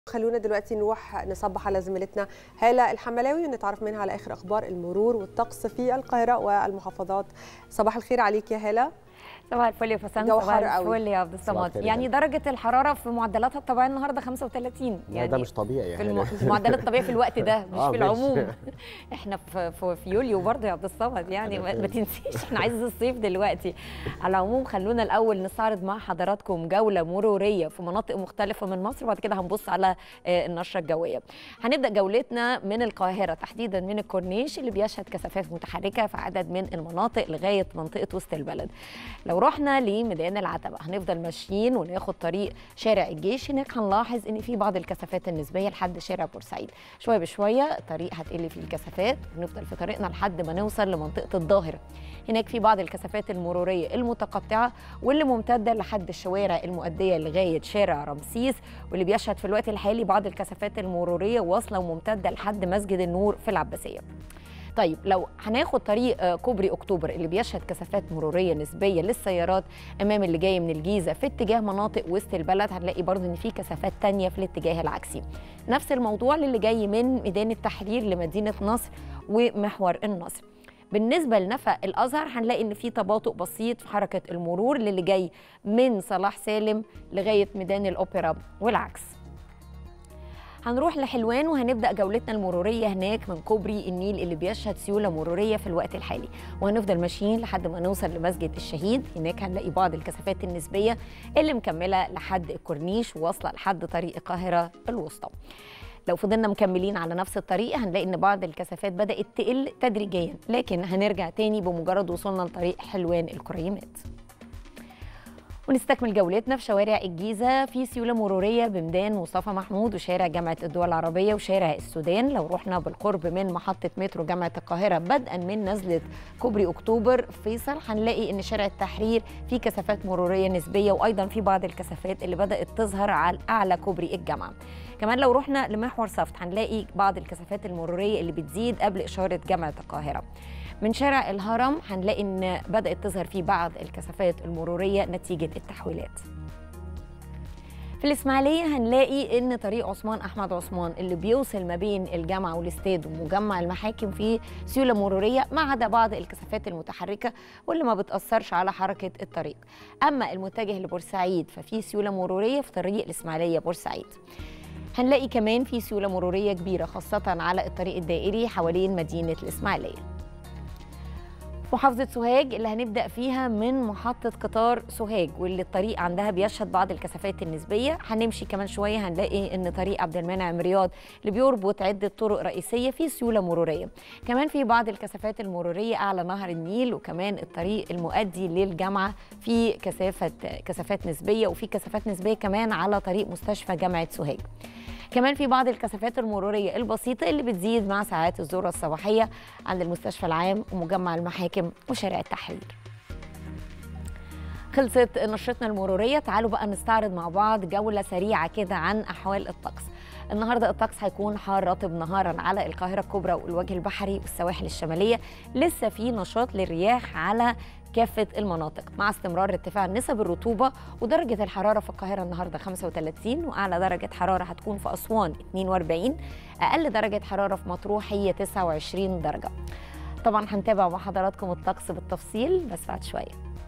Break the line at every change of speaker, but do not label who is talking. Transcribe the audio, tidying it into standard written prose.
خلونا دلوقتي نروح نصبح على زميلتنا هالة الحملاوي ونتعرف منها على آخر أخبار المرور والطقس في القاهرة والمحافظات. صباح الخير عليك يا هالة.
صباح الفل يا فسان.
صباح
الفل يا عبد الصمد. يعني درجة الحرارة في معدلاتها الطبيعية النهارده 35. يعني
ده مش طبيعي يعني
في المعدلات الطبيعية في الوقت ده مش في العموم. احنا في يوليو برضه يا عبد الصمد، يعني ما تنسيش احنا عايز الصيف دلوقتي. على العموم خلونا الأول نستعرض مع حضراتكم جولة مرورية في مناطق مختلفة من مصر، وبعد كده هنبص على النشرة الجوية. هنبدأ جولتنا من القاهرة، تحديدا من الكورنيش اللي بيشهد كثافات متحركة في عدد من المناطق لغاية منطقة وسط البلد. لو رحنا لميدان العتبة هنفضل ماشيين وناخد طريق شارع الجيش، هناك هنلاحظ ان في بعض الكثافات النسبيه لحد شارع بورسعيد. شويه بشويه الطريق هتقل فيه الكثافات، ونفضل في طريقنا لحد ما نوصل لمنطقه الظاهره. هناك في بعض الكثافات المروريه المتقطعه واللي ممتده لحد الشوارع المؤديه لغايه شارع رمسيس، واللي بيشهد في الوقت الحالي بعض الكثافات المروريه واصله وممتده لحد مسجد النور في العباسيه. طيب لو هناخد طريق كوبري اكتوبر اللي بيشهد كثافات مروريه نسبيه للسيارات امام اللي جاي من الجيزه في اتجاه مناطق وسط البلد، هنلاقي برضه ان في كثافات تانية في الاتجاه العكسي. نفس الموضوع للي جاي من ميدان التحرير لمدينه نصر ومحور النصر. بالنسبه لنفق الازهر هنلاقي ان في تباطؤ بسيط في حركه المرور للي جاي من صلاح سالم لغايه ميدان الاوبرا والعكس. هنروح لحلوان وهنبدأ جولتنا المرورية هناك من كوبري النيل اللي بيشهد سيولة مرورية في الوقت الحالي، وهنفضل ماشيين لحد ما نوصل لمسجد الشهيد. هناك هنلاقي بعض الكثافات النسبية اللي مكملة لحد الكورنيش وواصلة لحد طريق القاهرة الوسطى. لو فضلنا مكملين على نفس الطريق هنلاقي ان بعض الكثافات بدأت تقل تدريجيا، لكن هنرجع تاني بمجرد وصولنا لطريق حلوان الكريمات. ونستكمل جولتنا في شوارع الجيزة. في سيولة مرورية بميدان مصطفى محمود وشارع جامعة الدول العربية وشارع السودان. لو رحنا بالقرب من محطة مترو جامعة القاهرة بدءا من نزلة كوبري أكتوبر فيصل هنلاقي إن شارع التحرير فيه كثافات مرورية نسبية، وأيضا في بعض الكثافات اللي بدأت تظهر على أعلى كوبري الجامعة. كمان لو رحنا لمحور صفت هنلاقي بعض الكثافات المرورية اللي بتزيد قبل إشارة جامعة القاهرة. من شارع الهرم هنلاقي ان بدأت تظهر فيه بعض الكثافات المرورية نتيجة التحويلات. في الإسماعيلية هنلاقي ان طريق عثمان أحمد عثمان اللي بيوصل ما بين الجامعة والاستاد ومجمع المحاكم فيه سيولة مرورية، ما عدا بعض الكثافات المتحركة واللي ما بتأثرش على حركة الطريق. أما المتجه لبورسعيد ففي سيولة مرورية في طريق الإسماعيلية بورسعيد. هنلاقي كمان في سيولة مرورية كبيرة خاصة على الطريق الدائري حوالين مدينة الإسماعيلية. محافظة سوهاج اللي هنبدأ فيها من محطة قطار سوهاج، واللي الطريق عندها بيشهد بعض الكثافات النسبية. هنمشي كمان شوية هنلاقي ان طريق عبد المنعم رياض اللي بيربط عدة طرق رئيسية فيه سيولة مرورية. كمان في بعض الكثافات المرورية أعلى نهر النيل، وكمان الطريق المؤدي للجامعة في كثافات نسبية، وفي كثافات نسبية كمان على طريق مستشفى جامعة سوهاج. كمان في بعض الكثافات المرورية البسيطة اللي بتزيد مع ساعات الذروة الصباحية عند المستشفى العام ومجمع المحاكم وشارع التحرير. خلصت نشرتنا المرورية، تعالوا بقى نستعرض مع بعض جولة سريعة كده عن أحوال الطقس. النهارده الطقس هيكون حار رطب نهارا على القاهرة الكبرى والوجه البحري والسواحل الشمالية. لسه في نشاط للرياح على كافة المناطق مع استمرار ارتفاع نسب الرطوبة. ودرجة الحرارة في القاهرة النهارده 35، وأعلى درجة حرارة هتكون في أسوان 42، أقل درجة حرارة في مطروح هي 29 درجة. طبعا هنتابع مع حضراتكم الطقس بالتفصيل بس بعد شوية.